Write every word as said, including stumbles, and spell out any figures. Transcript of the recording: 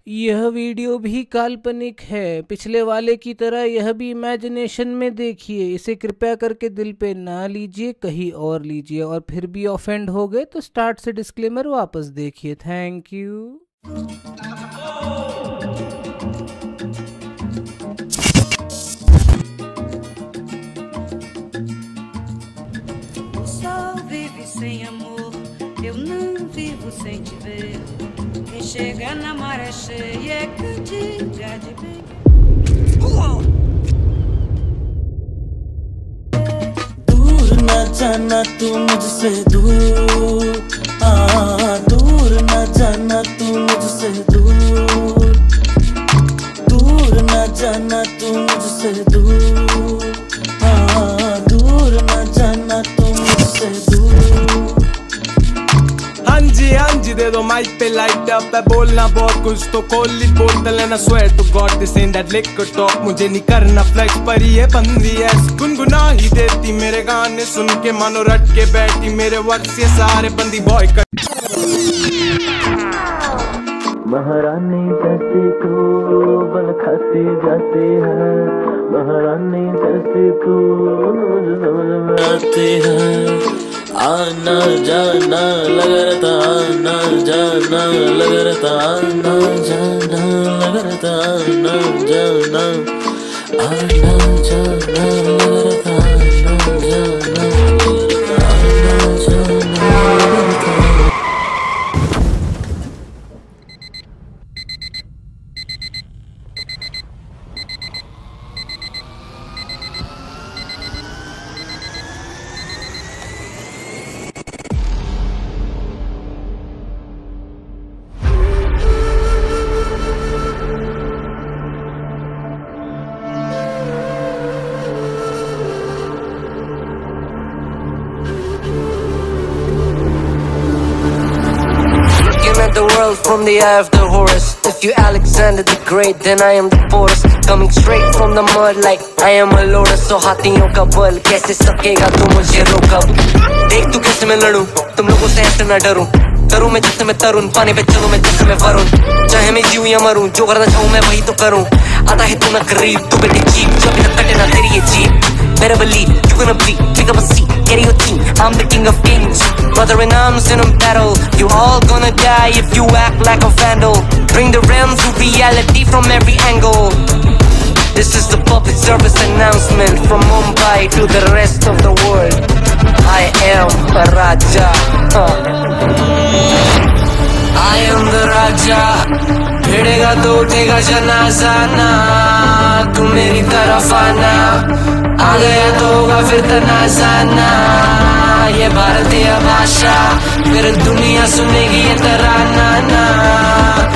यह वीडियो भी काल्पनिक है। पिछले वाले की तरह यह भी इमेजिनेशन में देखिए। इसे कृपया करके दिल पे ना लीजिए, कहीं और लीजिए। और फिर भी ऑफेंड हो गए तो स्टार्ट से डिस्क्लेमर वापस देखिए। Thank you. Sem amor, eu não vivo sem te ver. Quem chega na maré cheia é que diga de bem. दूर न जाना तू मुझसे दूर, हाँ दूर न जाना तू मुझसे दूर, दूर न जाना तू मुझसे दूर, हाँ दूर न जाना तू मुझसे दूर। हाँ जी हाँ जी दे दो माइक पे लाइट अप है, बोलना बहुत कुछ तो खोल ली बोतल है ना, swear to God this and that liquor talk. मुझे नहीं करना फ्लेक्स पर ये बंदी है, गुनगुना ही देती मेरे गाने सुन के, मानो रट के बैठी मेरे वर्ड्स ये सारे बंदी बॉय कर। महारानी जैसी तू बल खाती जाती है, महारानी जैसी तू मुझे समझ में आती है। आना जाना लग रहता, आना जाना लग रहता, आना जाना लग रहता, आना जाना आना जाना लग रहता, आना जाना आना जाना लग रहता। The world from the eye of the Horus. If you Alexander the Great, then I am the Porus. Coming straight from the mud like I am a lotus. So हाथियों का बल कैसे सकेगा तू मुझे रोका? देख तू कैसे मैं लड़ूं, तुम लोगों से ऐसे ना डरूं। करूं मैं जिससे मैं तरुण, पानी पे चलूं मैं जिससे मैं वरुण। चाहे मैं जीऊं या मरूं, जो करना चाहूं मैं वही तो करूं। आता है तू ना करीब, तू बेटे चीप, जब भी तक कटे ना तेरी ये jeep. Better believe you gonna bleed, pick up a seat, get your team. I'm the king of kings, brother in arms in a battle. You all gonna die if you act like a vandal. Bring the realms to reality from every angle. This is the public service announcement from Mumbai to the rest of the world. I am a Raja. Uh. I am the Raja. भिड़ेगा तो उठेगा जनाजा ना, तू मेरी तरफ आना। आ गया तो होगा फिर तनाजाना, ये भारतीय भाषा फिर दुनिया सुनेगी ये तराना ना।